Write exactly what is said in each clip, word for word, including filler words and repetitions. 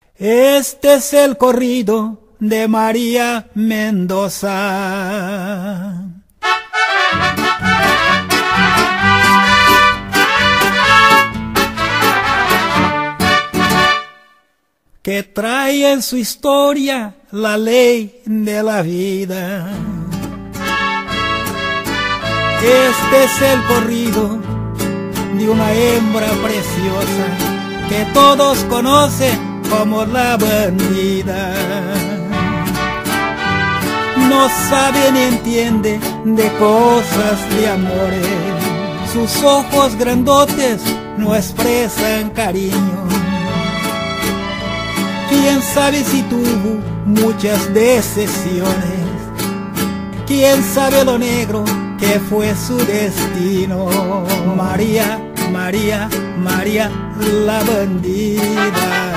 Este es el corrido de María Mendoza. Que trae en su historia la ley de la vida. Este es el corrido de una hembra preciosa que todos conocen como la bandida. No sabe ni entiende de cosas de amores, sus ojos grandotes no expresan cariño. Quién sabe si tuvo muchas decepciones, quién sabe lo negro que fue su destino. María, María, María la bandida.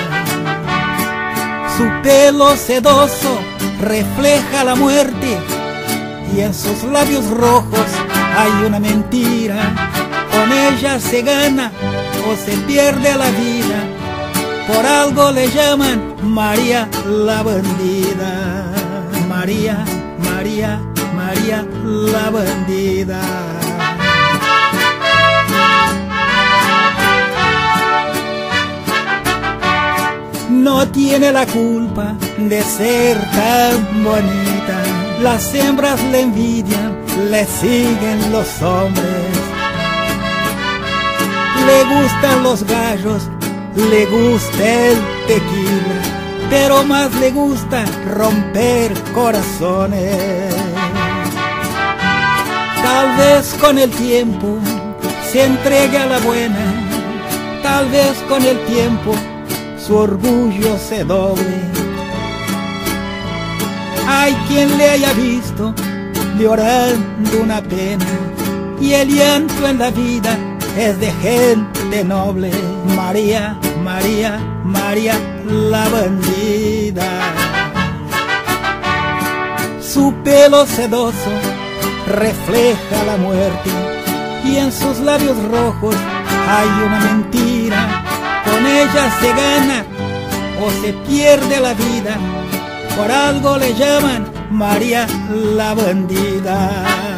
Su pelo sedoso refleja la muerte y en sus labios rojos hay una mentira. Con ella se gana o se pierde la vida. Por algo le llaman María la bandida. María, María, María la bandida. No tiene la culpa de ser tan bonita. Las hembras le envidian, le siguen los hombres. Le gustan los gallos, le gusta el tequila, pero más le gusta romper corazones. Tal vez con el tiempo se entregue a la buena, tal vez con el tiempo su orgullo se doble. Hay quien le haya visto llorando una pena, y el llanto en la vida es de gente noble. María, María, María la bandida. Su pelo sedoso refleja la muerte y en sus labios rojos hay una mentira. Con ella se gana o se pierde la vida. Por algo le llaman María la bandida.